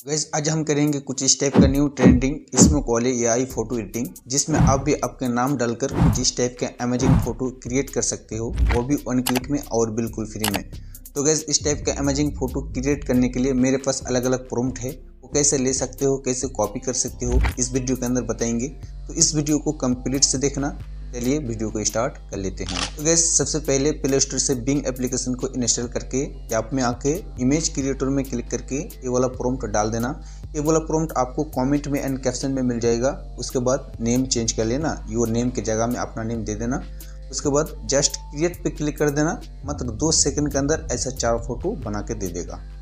Guys आज हम करेंगे कुछ इस टाइप का न्यू ट्रेंडिंग इसमें कॉल है एआई फोटो एडिटिंग, जिसमें आप भी आपके नाम डालकर कुछ इस टाइप के अमेजिंग फोटो क्रिएट कर सकते हो, वो भी 1 क्लिक में और बिल्कुल फ्री में। तो गाइस इस टाइप का अमेजिंग फोटो क्रिएट करने के लिए मेरे पास अलग अलग प्रॉम्प्ट है, वो कैसे ले सकते हो, कैसे कॉपी कर सकते हो, इस वीडियो के अंदर बताएंगे। तो इस वीडियो को कंप्लीट से देखना। चलिए वीडियो को स्टार्ट कर लेते हैं। तो गैस सबसे पहले प्ले स्टोर से बिंग एप्लीकेशन को इंस्टॉल करके ऐप में आके इमेज क्रिएटर में क्लिक करके ये वाला प्रॉम्प्ट डाल देना। ये वाला प्रॉम्प्ट आपको कमेंट में एंड कैप्शन में मिल जाएगा। उसके बाद नेम चेंज कर लेना, योर नेम की जगह में अपना नेम दे देना। उसके बाद जस्ट क्रिएट पे क्लिक कर देना। मात्र 2 सेकंड के अंदर ऐसा 4 फोटो बना के दे देगा।